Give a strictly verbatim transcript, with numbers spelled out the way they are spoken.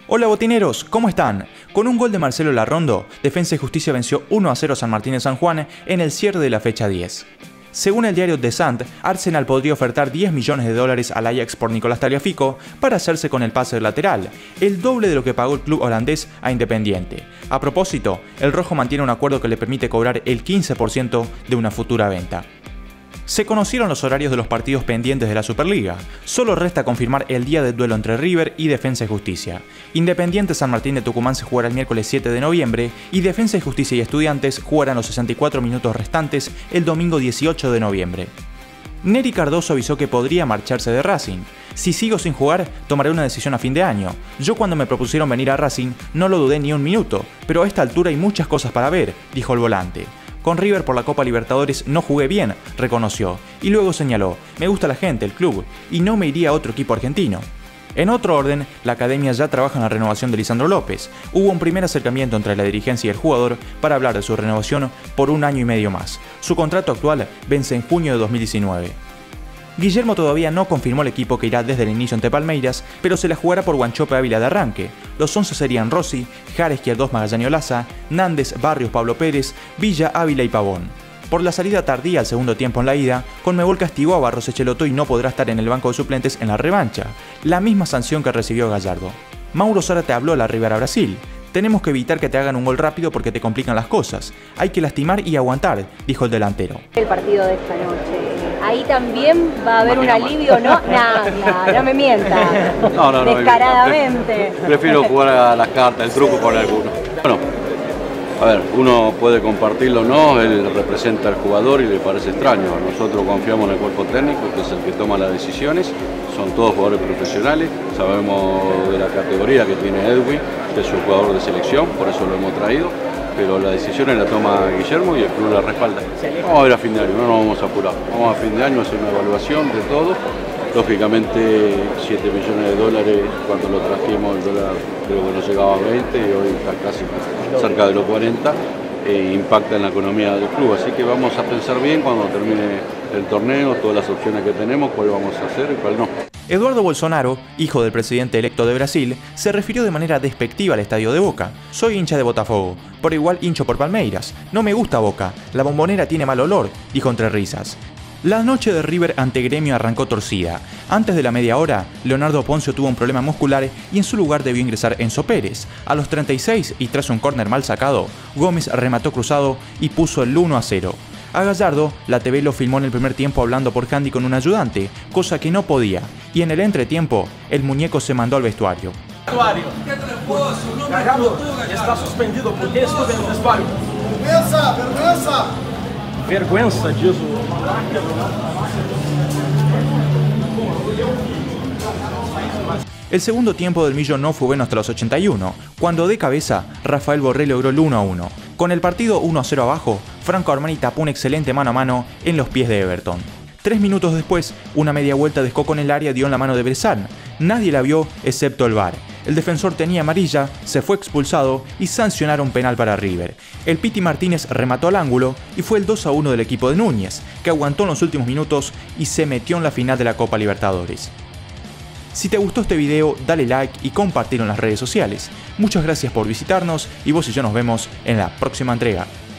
Hola botineros, ¿cómo están? Con un gol de Marcelo Larrondo, Defensa y Justicia venció uno a cero a San Martín de San Juan en el cierre de la fecha diez. Según el diario The Sun, Arsenal podría ofertar diez millones de dólares al Ajax por Nicolás Tagliafico para hacerse con el pase del lateral, el doble de lo que pagó el club holandés a Independiente. A propósito, el rojo mantiene un acuerdo que le permite cobrar el quince por ciento de una futura venta. Se conocieron los horarios de los partidos pendientes de la Superliga. Solo resta confirmar el día del duelo entre River y Defensa y Justicia. Independiente San Martín de Tucumán se jugará el miércoles siete de noviembre y Defensa y Justicia y Estudiantes jugarán los sesenta y cuatro minutos restantes el domingo dieciocho de noviembre. Neri Cardoso avisó que podría marcharse de Racing. Si sigo sin jugar, tomaré una decisión a fin de año. Yo cuando me propusieron venir a Racing no lo dudé ni un minuto, pero a esta altura hay muchas cosas para ver, dijo el volante. Con River por la Copa Libertadores no jugué bien, reconoció, y luego señaló, me gusta la gente, el club, y no me iría a otro equipo argentino. En otro orden, la academia ya trabaja en la renovación de Lisandro López. Hubo un primer acercamiento entre la dirigencia y el jugador para hablar de su renovación por un año y medio más. Su contrato actual vence en junio de dos mil diecinueve. Guillermo todavía no confirmó el equipo que irá desde el inicio ante Palmeiras, pero se la jugará por Wanchope Ávila de arranque. Los once serían Rossi, Jara Izquierdos Magallanes Olaza, Nández, Barrios, Pablo Pérez, Villa, Ávila y Pavón. Por la salida tardía al segundo tiempo en la ida, Conmebol castigó a Barros Echeloto y no podrá estar en el banco de suplentes en la revancha, la misma sanción que recibió Gallardo. Mauro Zárate habló a la Rivera Brasil. Tenemos que evitar que te hagan un gol rápido porque te complican las cosas. Hay que lastimar y aguantar, dijo el delantero. El partido de esta noche. Ahí también va a haber un alivio, ¿no? No, no me mienta. No, no, no. Descaradamente. Prefiero jugar a las cartas, el truco con alguno. Bueno, a ver, uno puede compartirlo o no, él representa al jugador y le parece extraño. Nosotros confiamos en el cuerpo técnico, que es el que toma las decisiones. Son todos jugadores profesionales, sabemos de la categoría que tiene Edwin, que es un jugador de selección, por eso lo hemos traído, pero las decisiones la toma Guillermo y el club la respalda. Vamos a ver a fin de año, no nos vamos a apurar, vamos a fin de año a hacer una evaluación de todo. Lógicamente siete millones de dólares, cuando lo trajimos el dólar creo que no llegaba a veinte y hoy está casi cerca de los cuarenta, e impacta en la economía del club, así que vamos a pensar bien cuando termine el torneo, todas las opciones que tenemos, cuál vamos a hacer y cuál no. Eduardo Bolsonaro, hijo del presidente electo de Brasil, se refirió de manera despectiva al estadio de Boca. Soy hincha de Botafogo, pero igual hincho por Palmeiras. No me gusta Boca, la bombonera tiene mal olor, dijo entre risas. La noche de River ante Gremio arrancó torcida. Antes de la media hora, Leonardo Poncio tuvo un problema muscular y en su lugar debió ingresar Enzo Pérez. A los treinta y seis y tras un córner mal sacado, Gómez remató cruzado y puso el uno a cero. A Gallardo, la T V lo filmó en el primer tiempo hablando por handy con un ayudante, cosa que no podía, y en el entretiempo, el muñeco se mandó al vestuario. Gallardo está suspendido porque estuvo en el vestuario. Vergüenza, vergüenza. Vergüenza, diz o... El segundo tiempo del Millo no fue bueno hasta los ochenta y uno, cuando de cabeza Rafael Borré logró el uno a uno. Con el partido uno a cero abajo, Franco Armani tapó un excelente mano a mano en los pies de Everton. Tres minutos después, una media vuelta de Escoco en el área dio en la mano de Bressan. Nadie la vio excepto el V A R. El defensor tenía amarilla, se fue expulsado y sancionaron penal para River. El Piti Martínez remató al ángulo y fue el dos a uno del equipo de Núñez, que aguantó en los últimos minutos y se metió en la final de la Copa Libertadores. Si te gustó este video, dale like y compartilo en las redes sociales. Muchas gracias por visitarnos y vos y yo nos vemos en la próxima entrega.